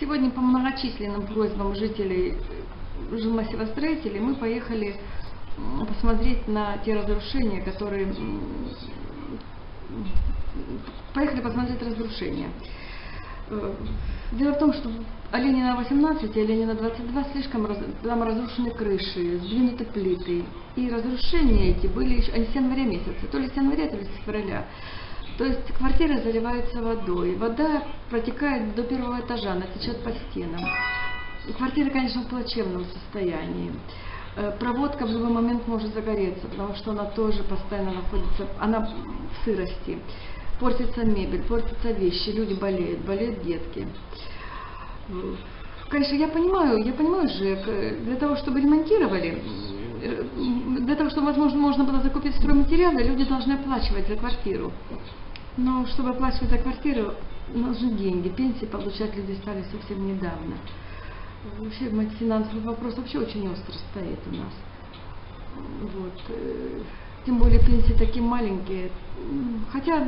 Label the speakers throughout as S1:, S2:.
S1: сегодня по многочисленным просьбам жителей жилмассивостроителей мы поехали посмотреть на те разрушения, которые... Поехали посмотреть разрушения. Дело в том, что Оленина 18 и Оленина 22 слишком там разрушены крыши, сдвинуты плиты. И разрушения эти были еще с января месяца, то ли с января, то ли с февраля. То есть квартиры заливаются водой, вода протекает до первого этажа, она течет по стенам. Квартира, конечно, в плачевном состоянии. Проводка в любой момент может загореться, потому что она тоже постоянно находится, она в сырости. Портится мебель, портятся вещи, люди болеют, болеют детки. Конечно, я понимаю же, для того, чтобы ремонтировали, для того, чтобы, возможно, можно было закупить стройматериалы, люди должны оплачивать за квартиру. Но чтобы оплачивать за квартиру, нужны деньги. Пенсии получать люди стали совсем недавно. Вообще, финансовый вопрос вообще очень остро стоит у нас. Вот. Тем более пенсии такие маленькие. Хотя,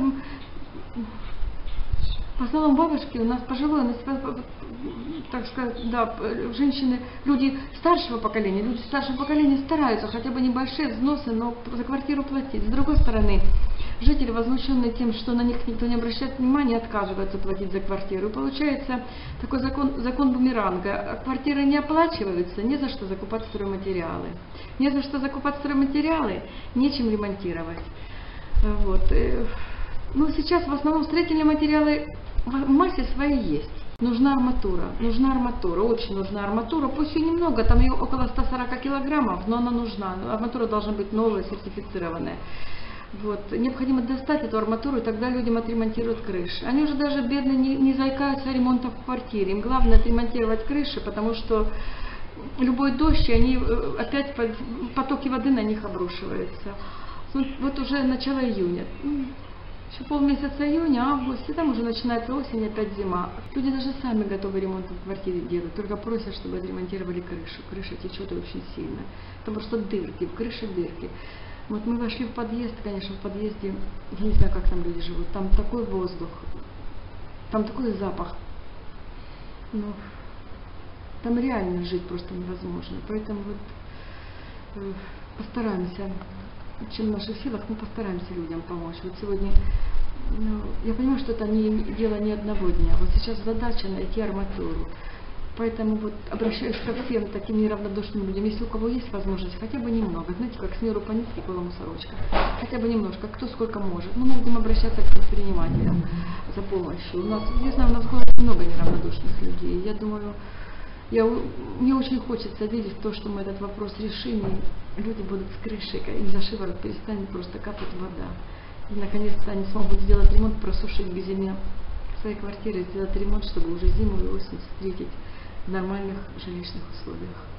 S1: в основном бабушки у нас пожилые, так сказать, да, женщины, люди старшего поколения стараются хотя бы небольшие взносы, но за квартиру платить. С другой стороны, жители, возмущенные тем, что на них никто не обращает внимания, отказываются платить за квартиру. И получается такой закон бумеранга. Квартиры не оплачиваются, не за что закупать стройматериалы. Не за что закупать стройматериалы, нечем ремонтировать. Вот. Ну, сейчас в основном строительные материалы в массе своей есть. Нужна арматура, очень нужна арматура, пусть ее немного, там ее около 140 килограммов, но она нужна. Арматура должна быть новая, сертифицированная. Вот. Необходимо достать эту арматуру, и тогда людям отремонтируют крыши. Они уже даже бедные не заикаются о ремонтах в квартире. Им главное отремонтировать крыши, потому что любой дождь, и они опять потоки воды на них обрушиваются. Вот уже начало июня. Еще полмесяца июня, август, и там уже начинается осень, опять зима. Люди даже сами готовы ремонт в квартире делать, только просят, чтобы отремонтировали крышу. Крыша течет очень сильно, потому что дырки, в крыше дырки. Вот мы вошли в подъезд, конечно, в подъезде, я не знаю, как там люди живут, там такой воздух, там такой запах. Ну, там реально жить просто невозможно. Поэтому вот постараемся, чем в наших силах, мы постараемся людям помочь. Вот сегодня, я понимаю, что это дело не одного дня. Вот сейчас задача найти арматуру. Поэтому вот обращаюсь ко всем таким неравнодушным людям. Если у кого есть возможность, хотя бы немного, знаете, как с миру по нитке, голому сорочка, хотя бы немножко, кто сколько может. Мы будем обращаться к предпринимателям за помощью. У нас, я знаю, у нас в городе много неравнодушных людей. Я думаю, мне очень хочется верить в то, что мы этот вопрос решим, и люди будут с крышей, и за шиворот перестанет просто капать вода. И наконец-то они смогут сделать ремонт, просушить к зиме своей квартиры, сделать ремонт, чтобы уже зиму и осень встретить в нормальных жилищных условиях.